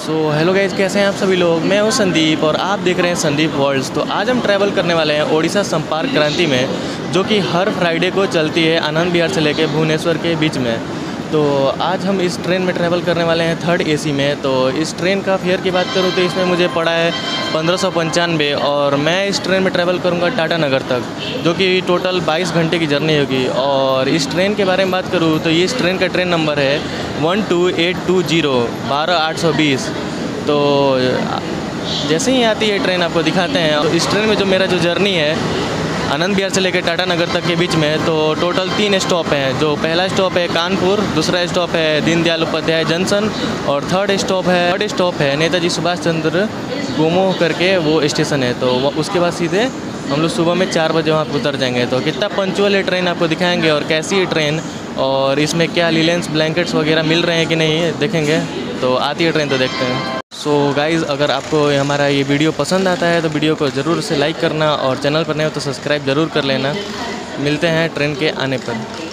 Hello guys, कैसे हैं आप सभी लोग। मैं हूं संदीप और आप देख रहे हैं संदीप वर्ल्ड्स। तो आज हम ट्रैवल करने वाले हैं ओडिशा संपर्क क्रांति में, जो कि हर फ्राइडे को चलती है आनंद विहार से लेकर भुवनेश्वर के बीच में। तो आज हम इस ट्रेन में ट्रैवल करने वाले हैं थर्ड एसी में। तो इस ट्रेन का फेयर की बात करूँ तो इसमें मुझे पड़ा है 1595 और मैं इस ट्रेन में ट्रैवल करूँगा टाटा नगर तक, जो कि टोटल 22 घंटे की जर्नी होगी। और इस ट्रेन के बारे में बात करूँ तो ये इस ट्रेन का ट्रेन नंबर है 12820 12820। तो जैसे ही आती है ट्रेन आपको दिखाते हैं। तो इस ट्रेन में जो मेरा जर्नी है आनंद विहार से लेकर टाटा नगर तक के बीच में, तो टोटल 3 स्टॉप हैं। जो पहला स्टॉप है कानपुर, दूसरा स्टॉप है दीनदयाल उपाध्याय जंक्शन और थर्ड स्टॉप है नेताजी सुभाष चंद्र गोमोह करके वो स्टेशन है। तो उसके बाद सीधे हम लोग सुबह में 4 बजे वहाँ पर उतर जाएंगे। तो कितना पंचुअल है ट्रेन आपको दिखाएंगे और कैसी है ट्रेन और इसमें क्या लिलेंस ब्लैंकेट्स वगैरह मिल रहे हैं कि नहीं देखेंगे। तो आती है ट्रेन तो देखते हैं। सो गाइज़, अगर आपको हमारा ये वीडियो पसंद आता है तो वीडियो को ज़रूर से लाइक करना और चैनल पर नए हो तो सब्सक्राइब ज़रूर कर लेना। मिलते हैं ट्रेन के आने पर।